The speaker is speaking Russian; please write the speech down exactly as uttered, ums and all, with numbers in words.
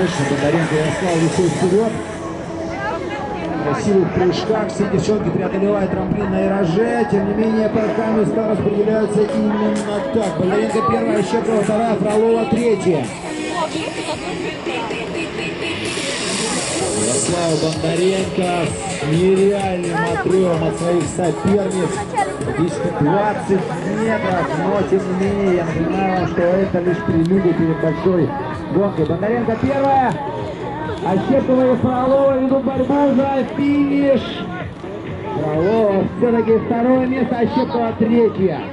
Конечно, Бондаренко Ярослав легко вперед. В красивых прыжках все девчонки преодолевают трамплин на вираже. Тем не менее, пока места распределяются именно так. Бондаренко первая, Щепкова вторая, Фролова третья. Ярослава Бондаренко с нереальным отрывом от своих соперниц. Практически двадцать метров, но тем не менее, я напоминаю вам, что это лишь прелюдия перед большой гонкой. Бондаренко первая, а Щепкова и Фролова ведут борьбу за финиш. Фролова все-таки второе место, а Щепкова третья.